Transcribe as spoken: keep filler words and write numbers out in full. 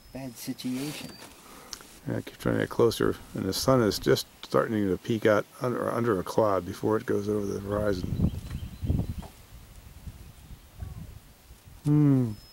bad situation. Yeah, I keep trying to get closer, and the sun is just starting to peek out under, under a cloud before it goes over the horizon. Hmm.